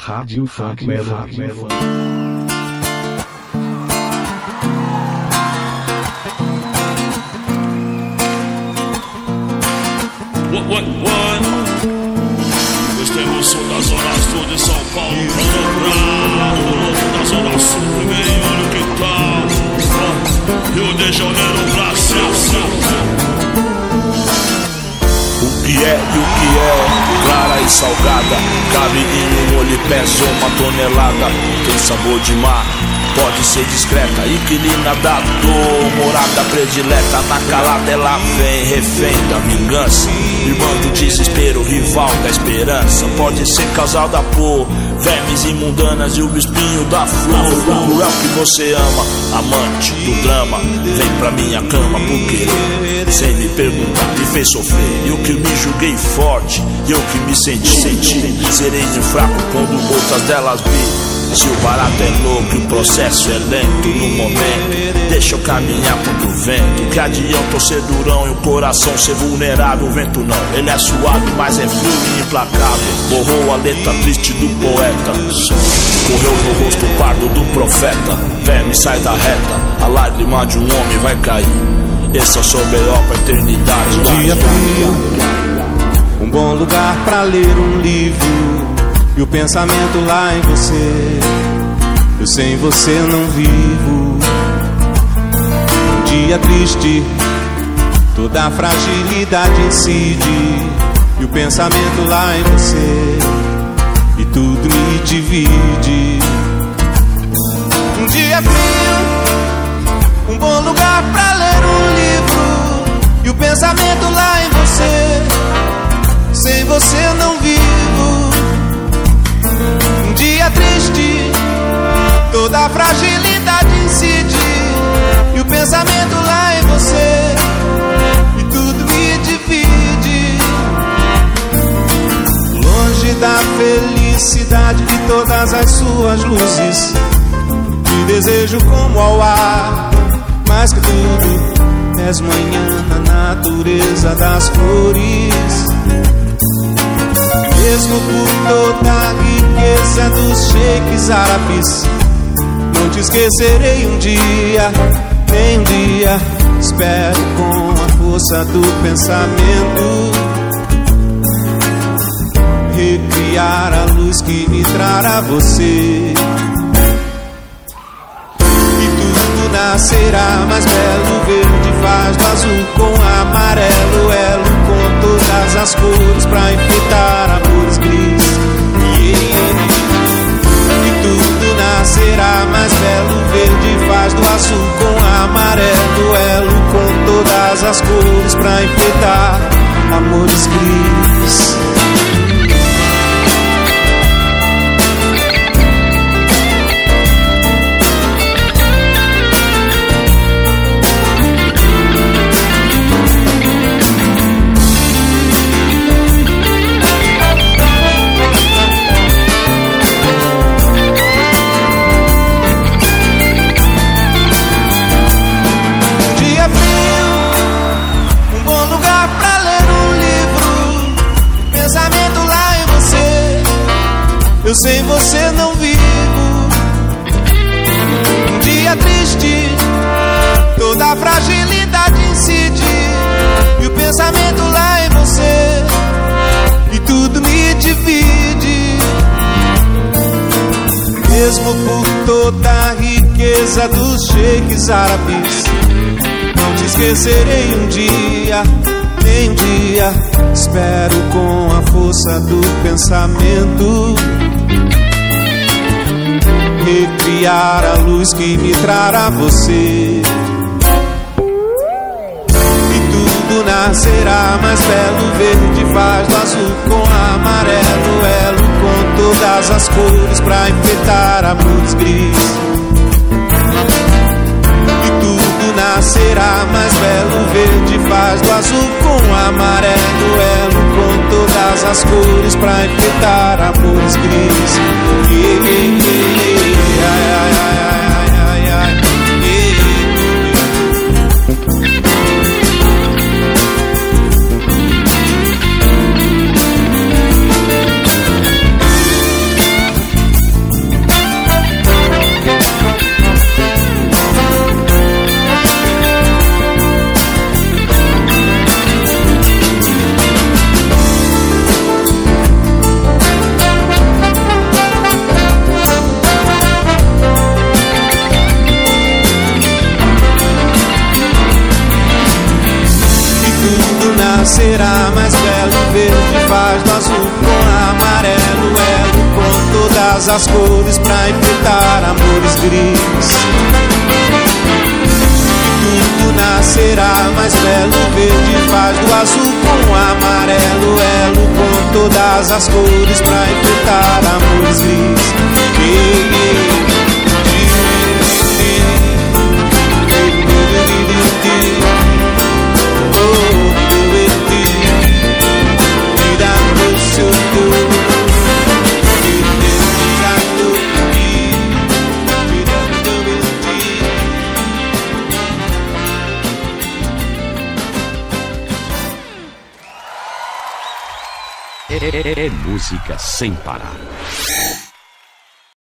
Rádio Funk Melody. Este é o som da Zona Sul de São Paulo pra dobrar. O louco da Zona Sul, vem, olha que tal. Rio de Janeiro, Brasil. O que é e o que é, clara e salgada, cabe em um olho e pesa uma tonelada. Tem sabor de mar, pode ser discreta, inquilina da dor, morada predileta. Na calada ela vem, refém da vingança, irmã do desespero, rival da esperança. Pode ser causada por vermes imundanas e o espinho da flor. O cruel que você ama, amante do drama, vem pra minha cama por querer, sem me perguntar, me fez sofrer. Eu que me julguei forte, eu que me senti serei de fraco quando outras delas vi. Se o barato é louco e o processo é lento, no momento deixa eu caminhar contra o vento. Que adianta eu ser durão e o coração ser vulnerável? O vento não, ele é suave, mas é frio e implacável. Borrou a letra triste do poeta, correu no rosto pardo do profeta. Verme sai da reta, a lágrima de um homem vai cair. Esse é o seu B.O. pra eternidade. Um dia frio, um bom lugar pra ler um livro, e o pensamento lá em você. Eu sem você não vivo. Um dia triste, toda a fragilidade incide, e o pensamento lá em você, e tudo me divide. Um dia frio, um bom lugar pra ler um livro, e o pensamento lá em você. Sem você não vivo. Um dia triste, toda a fragilidade incide, e o pensamento lá em você, e tudo me divide. Longe da felicidade de todas as suas luzes, te desejo como ao ar. Mais que tudo, és manhã na natureza das flores. Mesmo por toda a riqueza dos sheiks árabes, não te esquecerei um dia, nem um dia. Espero com a força do pensamento recriar a luz que me trará você. E tudo nascerá mais belo, verde faz do azul com amarelo, elo com todas as cores pra enfeitar amores gris. E tudo nascerá mais belo, verde faz do azul com amarelo, elo com todas as cores pra enfeitar amores gris. Eu sem você não vivo. Um dia triste, toda a fragilidade incide, e o pensamento lá em você, e tudo me divide. Mesmo por toda a riqueza dos sheiks árabes, não te esquecerei um dia, nem um dia. Espero com a força do pensamento recriar a luz que me trará você. E tudo nascerá mais belo, verde faz do azul com amarelo, elo com todas as cores pra enfeitar amores gris. E tudo nascerá mais belo, verde faz do azul com amarelo, elo com todas as cores pra enfeitar amores gris. Ai, ai, ai, ai, ai, ai. mais belo, verde faz do azul com amarelo, elo com todas as cores pra enfrentar amores gris. Tudo nascerá mais belo, verde faz do azul com amarelo, elo com todas as cores pra enfrentar amores gris. É música sem parar.